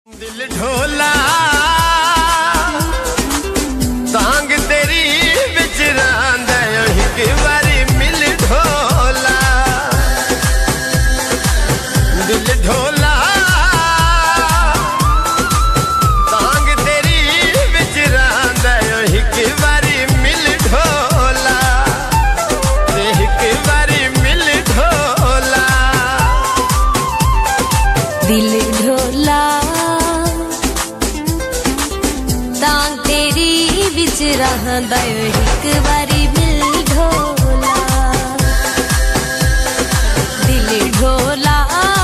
दिल ढोला सांग तेरी बिच रांदा एक बारी मिल ढोला दिल ढोला सांग तेरी बिच रांदा एक बारी मिल ढोला एक बारी मिल ढोला दिल ढोला तांग तेरी बिच रहंदा एक बारी मिल ढोला दिल ढोला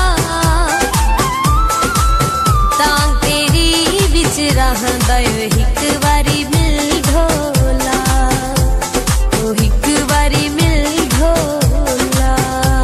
तांग तेरी बिच रहंदा एक बारी मिल ढोला ओ एक बारी मिल ढोला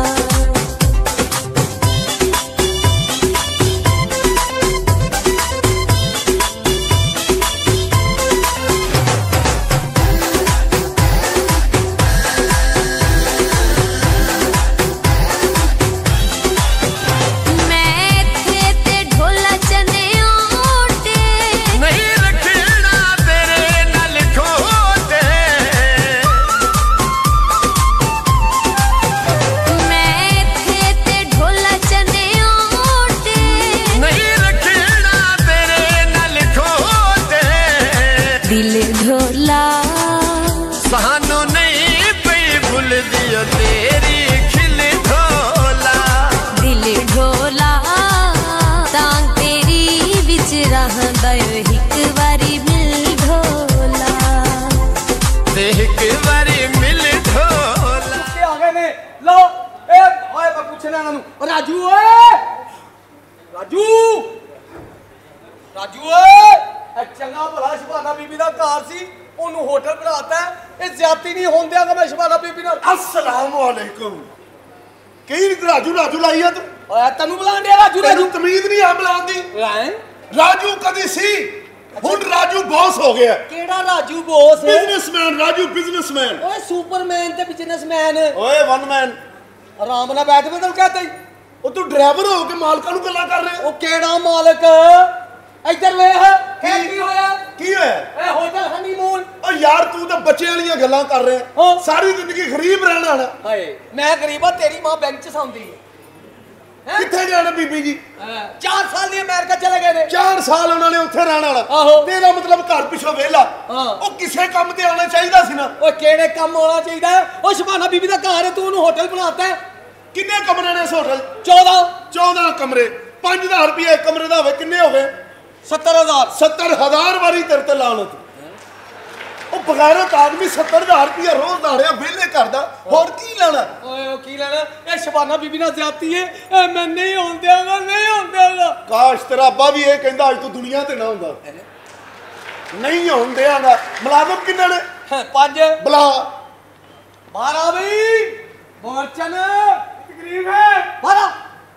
दिल ढोला सानू नहीं पई भूल दियो तेरी खिल ढोला दिल ढोला तांग तेरी बिच रहंदा एक बारी मिल ढोला एक बारी मिल ढोला आ गए ने लो ए ओए मैं पूछना ना राजू ओए राजू राजू ओए चंगा भला शबाना बीबी का घर सी ओनू होटल बनाता है ये ज्यादती नहीं होने देगा मैं शबाना बीबी नाल अस्सलाम वालेकुम कई राजू राजू लाई है तू ओए तन्नू बुलान दे राजू तेनू तमीज नहीं आ बुलान दी राजू कदी सी हुन राजू बॉस हो गया केड़ा Raju boss businessman Raju businessman ओए सुपरमैन ते बिजनेसमैन ओए वन मैन आराम नाल बैठ मैं तन्नू कहता ही ओ तू ड्राइवर हो के मालकां नू गल्लां कर रहे ओ केड़ा मालक इधर ले की होया की होया ए होटल हनीमून ओ यार तू तो बच्चे वाली गल्लां कर रहे हाँ। सारी जिंदगी गरीब रहना ना हाय मैं गरीबा तेरी मां बैंक च सौंदी है किथे जाना बीबी जी 4 साल दी अमेरिका चले गए ने 4 साल उन्होंने उत्थे रहना आहो। तेरा मतलब घर पिछों वेला हाँ। ओ किसे काम ते आना चाहिदा सी ना ओ केड़े काम होना चाहिए ओ शबाना बीबी दा घर है तू उन्हें होटल बनाता है किन्ने कमरे ने इस होटल 14 कमरे 5000 रुपया एक कमरे दा होवे किन्ने हो गए 70,000 70,000 वारी तेरे ते लानत ओ बगैरत आदमी 70,000 रुपया रोज दाड़िया वेले करदा होर की लेना ओए ओ की लेना ए शबाना बीबी ना ज्यादती है ए मैं नहीं होन देगा नहीं होन देगा काश तेरा अब्बा भी ये कहंदा अज तू दुनिया ते ना हुंदा नहीं होन देगा मुलाजम किन्ने ने 5 बुला 12 भाई बोरचन तकरीब है 12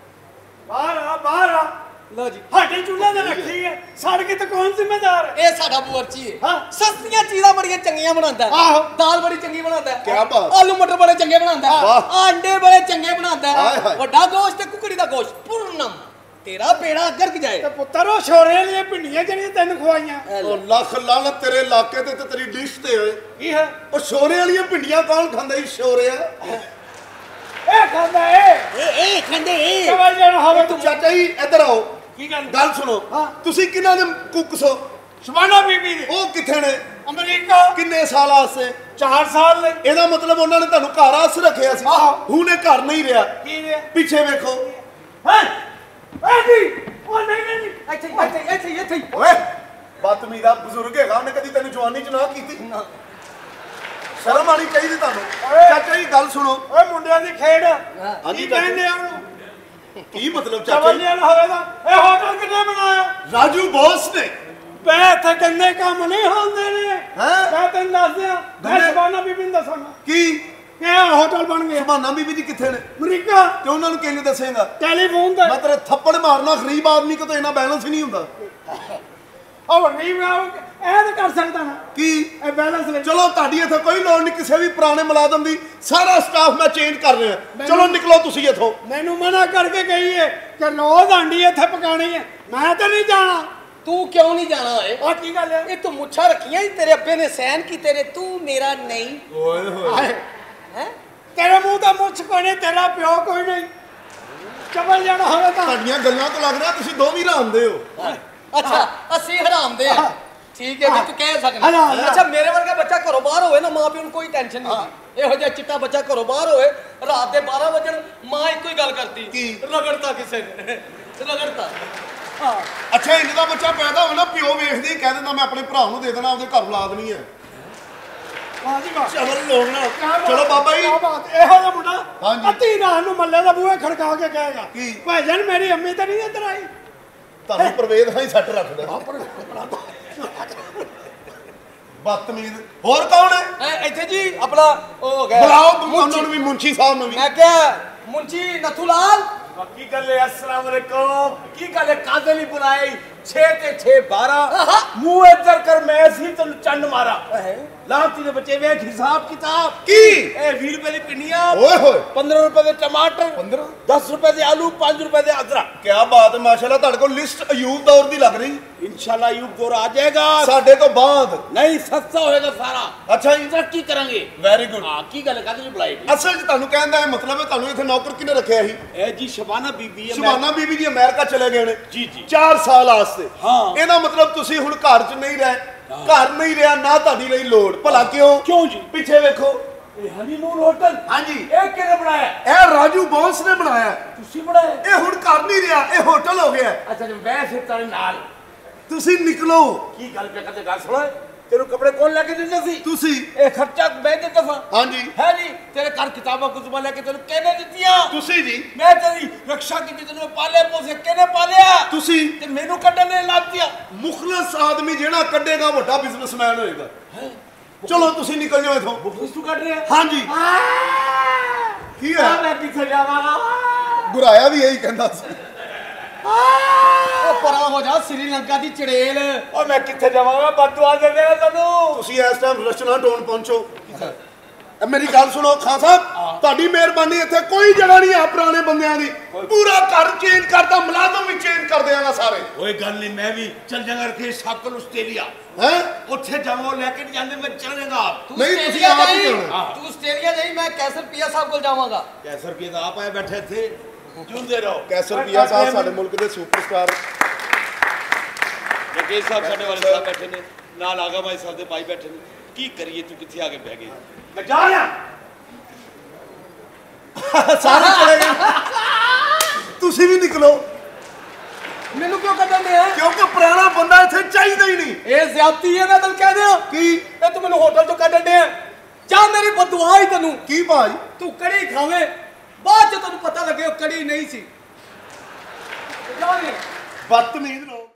लो जी हाटे चूल्हा ते रखी है साड़ के तो कौन जिम्मेदार है ਇਹ ਸਾਡਾ ਬੁਅਰਚੀ ਹੈ ਹਾਂ। ਸਸਤੀਆਂ ਚੀਜ਼ਾਂ ਬੜੀਆਂ ਚੰਗੀਆਂ ਬਣਾਉਂਦਾ ਹੈ ਆਹੋ। ਦਾਲ ਬੜੀ ਚੰਗੀ ਬਣਾਉਂਦਾ ਹੈ ਕਿਆ ਬਾਤ। ਆਲੂ ਮਟਰ ਬੜੇ ਚੰਗੇ ਬਣਾਉਂਦਾ ਹੈ ਵਾਹ। ਆਂਡੇ ਬੜੇ ਚੰਗੇ ਬਣਾਉਂਦਾ ਹਾਏ ਹੈ ਹਾਏ। ਵੱਡਾ ਗੋਸ਼ਤ ਤੇ ਕੁਕੜੀ ਦਾ ਗੋਸ਼ਤ ਪੂਰਨਮ ਤੇਰਾ ਪੇੜਾ ਗਰਕ ਜਾਏ ਤੇ ਪੁੱਤਰ ਉਹ ਛੋਰੇ ਵਾਲੀਆਂ ਭਿੰਡੀਆਂ ਜਿਹੜੀਆਂ ਤੈਨੂੰ ਖਵਾਈਆਂ ओ लख लानत तेरे इलाके ते तेरी डिश ते होए ਕੀ ਹੈ ओ शोरे वाली भिंडियां कौन खांदा ई शोरे ਇਹ ਖਾਂਦਾ ਏ ਇਹ ਖੰਡੇ ਕਵਲ ਜਣ ਹੋਵੇ ਤੂੰ चाचा जी इधर आओ ਕੀ ਗੱਲ गल सुनो तुसी किन्ना दे कुक सो ਸ਼ਬਾਨਾ ਬੀਬੀ ਦੇ ओ किथे ने ਅਮਰੀਕਾ किन्ने साल आसे 4 ਸਾਲ ਲਈ ਇਹਦਾ ਮਤਲਬ ਉਹਨਾਂ ਨੇ ਤੁਹਾਨੂੰ ਘਰ ਆਸ ਰੱਖਿਆ ਸੀ ਆਹੋ। ਹੁਣ ਇਹ ਘਰ ਨਹੀਂ ਰਿਹਾ ਕੀ ਹੈ ਪਿੱਛੇ ਵੇਖੋ ਹੈ ਇਹ ਕੀ ਉਹ ਨਹੀਂ ਇੱਥੇ ਓਏ ਬਦਤਮੀਜ਼ਾ ਬਜ਼ੁਰਗ ਹੈਗਾ ਉਹਨੇ ਕਦੀ ਤੈਨੂੰ ਜਵਾਨੀ ਚ ਨਾ ਕੀਤੀ ਸ਼ਰਮ ਆਣੀ ਚਾਹੀਦੀ ਤੁਹਾਨੂੰ ਚਾਚਾ ਜੀ ਗੱਲ ਸੁਣੋ ਓਏ ਮੁੰਡਿਆਂ ਦੀ ਖੇਡ ਹਾਂਜੀ ਕੀ ਕਹਿੰਦੇ ਆ ਉਹਨੂੰ ਕੀ ਮਤਲਬ ਚਾਚਾ ਕਵਲ ਜੀ ਜਣ ਹੋਵੇ ਤਾਂ ਇਹ ਹੋਟਲ ਕਿੰਨੇ ਬਣਾਇਆ ਰਾਜੂ ਬੌਸ ਨੇ ਪੈ ਇੱਥੇ ਕੰਨੇ ਕੰਮ ਨਹੀਂ ਹੁੰਦੇ ਨੇ ਹੈਂ? ਮੈਂ ਤੈਨੂੰ ਦੱਸ ਦਿਆਂ ਮੈਂ ਸ਼ਬਾਨਾ ਬੀਬੀ ਨੂੰ ਦੱਸਾਂਗਾ ਕੀ ਇਹ ਹੋਟਲ ਬਣ ਗਿਆ ਸੁਭਾਨਾ ਬੀਬੀ ਜੀ ਕਿੱਥੇ ਨੇ ਅਮਰੀਕਾ ਤੇ ਉਹਨਾਂ ਨੂੰ ਕਿੰਨੇ ਦੱਸੇਗਾ ਟੈਲੀਫੋਨ ਤੇ ਮੈਂ ਤੇਰੇ ਥੱਪੜ ਮਾਰਨਾ ਗਰੀਬ ਆਦਮੀ ਕੋ ਤਾਂ ਇੰਨਾ ਬੈਲੈਂਸ ਹੀ ਨਹੀਂ ਹੁੰਦਾ ਉਹ ਨਹੀਂ ਮੈਂ ਇਹ ਤਾਂ ਕਰ ਸਕਦਾ ਨਾ ਕੀ ਇਹ ਬੈਲੈਂਸ ਲੈ ਚਲੋ ਤੁਹਾਡੀ ਇੱਥੇ ਕੋਈ ਲੋੜ ਨਹੀਂ ਕਿਸੇ ਵੀ ਪੁਰਾਣੇ ਮੁਲਾਜ਼ਮ ਦੀ ਸਾਰਾ ਸਟਾਫ ਮੈਂ ਚੇਂਜ ਕਰ ਰਿਹਾ ਚਲੋ ਨਿਕਲੋ ਤੁਸੀਂ ਇੱਥੋਂ ਮੈਨੂੰ ਮਨਾ ਕਰਕੇ ਗਈ ਹੈ ਕਿ ਰੋਜ਼ ਆਂਡੀ ਇੱਥੇ ਪਕਾਣੀ ਹੈ ਮੈਂ ਤਾਂ ਨਹੀਂ ਜਾਣਾ। ਤੂੰ ਕਿਉਂ ਨਹੀਂ ਜਾਣਾ ਓਏ? ਆ ਕੀ ਗੱਲ ਹੈ? ਇਹ ਤੂੰ ਮੁੱਛਾਂ ਰੱਖੀਆਂ ਹੀ ਤੇਰੇ ਅੱਬੇ ਨੇ ਸਹਿਨ ਕੀਤੇ ਨੇ, ਤੂੰ ਮੇਰਾ ਨਹੀਂ ਓਏ ਹੋਏ ਹਾਏ, ਹੈ। ਤੇਰੇ ਮੂੰਹ ਦਾ ਮੁੱਛ ਕੋਈ ਨਹੀਂ, ਤੇਰਾ ਪਿਓ ਕੋਈ ਨਹੀਂ। ਚਬਲ ਜਾਣਾ ਹੋਵੇ ਤਾਂ ਤੁਹਾਡੀਆਂ ਗੱਲਾਂ ਤੋਂ ਲੱਗ ਰਿਹਾ ਤੁਸੀਂ ਦੋਵੇਂ ਹਰਾਮਦੇ ਹੋ। ਅੱਛਾ ਅਸੀਂ ਹਰਾਮ ਦੇ ਆ, ਠੀਕ ਹੈ ਵੀ ਤੂੰ ਕਹਿ ਸਕਦਾ। ਹਰਾਮ। ਅੱਛਾ ਮੇਰੇ ਵਰਗਾ ਬੱਚਾ ਘਰੋਂ ਬਾਹਰ ਹੋਵੇ ਨਾ, ਮਾਂ ਪਿਓ ਨੂੰ ਕੋਈ ਟੈਨਸ਼ਨ ਨਹੀਂ ਹੁੰਦੀ। ਇਹੋ ਜਿਹਾ ਚਿੱਟਾ ਬੱਚਾ ਘਰੋਂ ਬਾਹਰ ਹੋਵੇ, ਰਾਤ ਦੇ 12 ਵਜੇ ਮਾਂ ਇੱਕੋ ਹੀ ਗੱਲ ਕਰਦੀ, ਕੀ? ਰਗੜਤਾ ਕਿਸੇ ਨੇ, ਰਗੜਤਾ। ਅੱਛਾ ਇੰਜ ਦਾ ਬੱਚਾ ਪੈਦਾ ਹੋਵੇ ਨਾ, ਪਿਓ ਵੇਖਦੇ ਹੀ ਕਹਿ ਦਿੰਦਾ ਮੈਂ ਆਪਣੇ ਭਰਾ ਨੂੰ ਦੇ ਦੇਣਾ, ਉਹਦੇ ਘਰ ਔਲਾਦ ਨਹੀਂ ਹੈ। ਵਾਹ ਜੀ ਵਾਹ। ਚਲੋ ਲੋਕ ਨਾ ਕਿਆ ਬਾਤ, ਚਲੋ ਬਾਬਾ ਜੀ ਕਿਆ ਬਾਤ। ਇਹੋ ਜਿਹਾ ਮੁੰਡਾ ਹਾਂਜੀ। ਅੱਧੀ ਰਾਤ ਨੂੰ ਮੱਲੇ ਦਾ ਬੂਹੇ ਖੜਕਾ ਕੇ ਕਹੇਗਾ ਕੀ? ਭਾਈਜਾਨ ਮੇਰੀ ਅੰਮੀ ਤਾਂ ਨਹੀਂ ਇੱਧਰ ਆਈ। ਤੁਹਾਨੂੰ ਪ੍ਰਵੇਦ ਹਾਂ ਹੀ ਸੱਟ ਰੱਖਦਾ। ਬਦਤਮੀਜ਼। ਹੋਰ ਕੌਣ ਹੈ? ਇੱਥੇ ਜੀ ਆਪਣਾ ਉਹ ਹੋ ਗਿਆ, ਬੁਲਾਓ ਉਹਨਾਂ ਨੂੰ ਵੀ, ਮੁੰਸ਼ੀ ਸਾਹਿਬ ਨੂੰ ਵੀ। ਮੈਂ ਕਿਹਾ ਮੁੰਸ਼ੀ ਨਥੂ ਲਾਲ। ਕੀ ਗੱਲ ਹੈ? अस्सलाम वालेकुम। ਕੀ ਗੱਲ ਹੈ? ਕਾਦੇ ਲਈ ਬੁਲਾਈ? 6 ਤੇ 6 12 ਮੂੰਹ ਇੱਧਰ ਕਰ, ਮੈਂ ਸੀ ਤੈਨੂੰ ਚੰਨ ਮਾਰਾ। ਲਾਂਤੀ ਦੇ ਬੱਚੇ ਵੇਖ ਹਿਸਾਬ ਕਿਤਾਬ ਕੀ? ਇਹ 20 ਰੁਪਏ ਦੀ ਪਿੰਨੀਆਂ, ਓਏ ਹੋਏ 15 ਰੁਪਏ ਦੇ ਟਮਾਟਰ, 15 10 ਰੁਪਏ ਦੇ ਆਲੂ, 5 ਰੁपए ਦੇ अदरक। ਕੀ ਬਾਤ ਹੈ, ਮਾਸ਼ਾਅੱਲਾ ਤੁਹਾਡੇ ਕੋਲ ਲਿਸਟ ਅਯੂਬ ਦੌਰ ਦੀ ਲੱਗ ਰਹੀ। इंशाल्लाह यूब दौर आ जाएगा। ਸਾਡੇ ਤੋਂ ਬਾਅਦ नहीं सस्ता होएगा सारा। ਅੱਛਾ ਜੀ, तरक्की करेंगे। Very good. हाँ की गल कादे ਲਈ ਬੁਲਾਈ? ਅਸਲ 'ਚ ਤੁਹਾਨੂੰ ਕਹਿਣ ਦਾ ਇਹ ਮਤਲਬ ਹੈ ਤੁਹਾਨੂੰ ਇੱਥੇ ਨੌਕਰ ਕਿਹਨੇ ਰੱਖਿਆ ਸੀ? ਇਹ ਜੀ ਸ਼ਬਾਨਾ ਬੀਬੀ ਹੈ। ਸ਼ਬਾਨਾ ਬੀਬੀ ਜੀ ਅਮਰੀਕਾ ਚਲੇ ਗਏ ਨੇ ਜੀ ਜੀ। 4 ਸਾਲ ਵਾਸਤੇ। ਹਾਂ। ਇਹਦਾ ਮਤਲਬ ਤੁਸੀਂ ਹੁਣ ਘਰ 'ਚ ਨਹੀਂ ਰਹੇ, ਘਰ ਨਹੀਂ ਰਿਹਾ ਨਾ ਤੁਹਾਡੀ ਲਈ ਲੋੜ। ਭਲਾ ਕਿਉਂ? क्यों जी? ਪਿੱਛੇ ਵੇਖੋ। ਇਹ ਹਨੀਮੂਨ ਹੋਟਲ ਹਾਂਜੀ, ਇਹ ਕਿਹਨੇ ਬਣਾਇਆ? ਇਹ ਰਾਜੂ ਬੌਂਸ ਨੇ ਬਣਾਇਆ। ਤੁਸੀਂ ਬਣਾਇਆ? ਇਹ ਹੁਣ ਘਰ ਨਹੀਂ ਰਿਹਾ, ਇਹ ਹੋਟਲ ਹੋ ਗਿਆ। ਅੱਛਾ ਜੀ, ਮੈਂ ਫਿਰ ਤੇਰੇ ਨਾਲ। ਤੁਸੀਂ ਨਿਕਲੋ। ਕੀ ਗੱਲ ਪੇ ਕਦੇ ਗੱਲ ਸੁਣਾ? ਤੈਨੂੰ ਕੱਪੜੇ ਕੌਣ ਲੈ ਕੇ ਦਿੰਦੇ ਸੀ? ਤੁਸੀਂ। ਇਹ ਖਰਚਾ ਮੈਂ ਦਿੰਦਾ ਸਾਂ। ਹਾਂਜੀ, ਹੈ ਜੀ। ਤੇਰੇ ਘਰ ਕਿਤਾਬਾਂ ਕੁਤਬਾਂ ਲੈ ਕੇ ਤੈਨੂੰ ਕਿਹਨੇ ਦਿੱਤੀਆਂ? ਤੁਸੀਂ ਜੀ। ਮੈਂ ਤੇਰੀ ਰੱਖਿਆ ਕੀਤੀ, ਤੈਨੂੰ ਪਾਲਿਆ ਪੋਸੇ ਕਿਹਨੇ ਪਾਲਿਆ? ਤੁਸੀਂ ਤੇ ਮੈਨੂੰ ਕੱਢਣ ਨੇ ਲਾਤੀਆਂ। ਮੁਖਲਸ ਆਦਮੀ ਜਿਹੜਾ ਕੱਢੇਗਾ ਵੱਡਾ ਬਿਜ਼ਨਸਮੈਨ ਹੋਏਗਾ। ਚਲੋ ਤੁਸੀਂ ਨਿਕਲ ਜਾਓ ਇਥੋਂ। ਬੁਖਸ ਤੂੰ ਕੱਢ ਰਿਹਾ? ਹਾਂਜੀ। ਕੀ ਹੈ? ਮੈਂ ਕਿੱਥੇ ਜਾਵਾਂ? ਗੁਰਾਇਆ ਵੀ ਇਹੀ ਕਹਿੰਦਾ ਸੀ। ਉਹ ਪਰਾਂ ਹੋ ਜਾ, ਸ੍ਰੀਲੰਕਾ ਦੀ ਚੜੇਲ। ਓ ਮੈਂ ਕਿੱਥੇ ਜਾਵਾਂ? ਬਦਦੁਆ ਦੇ ਦੇਣਾ ਤੈਨੂੰ। ਤੁਸੀਂ ਇਸ ਟਾਈਮ ਰਚਨਾ ਟੋਨ ਪਹੁੰਚੋ। ਮੇਰੀ ਗੱਲ ਸੁਣੋ ਖਾਨ ਸਾਹਿਬ, ਤੁਹਾਡੀ ਮਿਹਰਬਾਨੀ, ਇੱਥੇ ਕੋਈ ਜਗ੍ਹਾ ਨਹੀਂ ਆ ਪੁਰਾਣੇ ਬੰਦਿਆਂ ਦੀ। ਪੂਰਾ ਘਰ ਚੇਂਜ ਕਰਦਾ, ਮੁਲਾਜ਼ਮ ਵੀ ਚੇਂਜ ਕਰ ਦਿਆਂਗਾ ਸਾਰੇ। ਓਏ ਗੱਲ ਨਹੀਂ, ਮੈਂ ਵੀ ਚੱਲ ਜਾਗਾ ਰਖੇ ਸਾਕਲ ਆਸਟ੍ਰੇਲੀਆ। ਹੈ ਉੱਥੇ ਜਾਵਾਂ, ਲੈ ਕੇ ਨਹੀਂ ਜਾਂਦੇ, ਮੈਂ ਚੱਲ ਜਾਗਾ। ਨਹੀਂ ਤੁਸੀਂ ਆਪ ਹੀ ਜਾਣਾ। ਤੂੰ ਆਸਟ੍ਰੇਲੀਆ ਜਾਈ, ਮੈਂ ਕੈਸਰ ਪੀਆ ਸਾਹਿਬ ਕੋਲ ਜਾਵਾਂਗਾ। ਕੈਸਰ ਰੁਪਏ ਦਾ ਆਪ ਆਏ ਬੈਠੇ ਇੱਥੇ ਜੁੰਦੇ ਰਹੋ। ਕੈਸਰ ਪੀਆ ਸਾਹਿਬ ਸਾਡੇ ਮੁਲਕ ਦੇ ਸੁਪਰਸਟਾਰ। ਰਕੇਸ਼ ਸਾਹਿਬ ਸਾਡੇ ਵਾਲੇ ਸਾਹਿਬ ਬੈਠੇ ਨੇ, ਨਾਲ ਆਗਾ ਭਾਈ ਸਾਹਿਬ ਦੇ ਭਾਈ ਬੈਠੇ ਨੇ। ਕੀ ਕਰੀਏ, ਤੂੰ ਕਿੱਥੇ ਆ ਕੇ ਬਹਿ ਗਈ? ਮੈਂ ਜਾ ਰਿਹਾ। ਸਾਰੇ ਚਲੇ ਗਏ, ਤੁਸੀਂ ਵੀ ਨਿਕਲੋ। ਮੈਨੂੰ ਕਿਉਂ ਕੱਢਣ ਦੇ ਆ? ਕਿਉਂਕਿ ਪੁਰਾਣਾ ਬੰਦਾ ਇੱਥੇ ਚਾਹੀਦਾ ਹੀ ਨਹੀਂ। ਇਹ ਜ਼ਿਆਦਤੀ ਹੈ, ਮੈਂ ਤੈਨੂੰ ਕਹਿ ਦਿਆਂ। ਕੀ? ਇਹ ਤੂੰ ਮੈਨੂੰ ਹੋਟਲ ਤੋਂ ਕੱਢਣ ਦੇ ਆ। ਜਾ, ਮੇਰੀ ਬਦਦੁਆ ਹੀ ਤੈਨੂੰ। ਕੀ ਭਾਈ? ਤੂੰ ਕੜੀ ਖਾਵੇਂ, ਬਾਅਦ ਚ ਤੈਨੂੰ ਪਤਾ ਲੱਗੇ ਉਹ ਕੜੀ ਨਹੀਂ ਸੀ। ਜਾ ਰੇ ਬਦਤਮੀਜ਼ ਲੋਕ।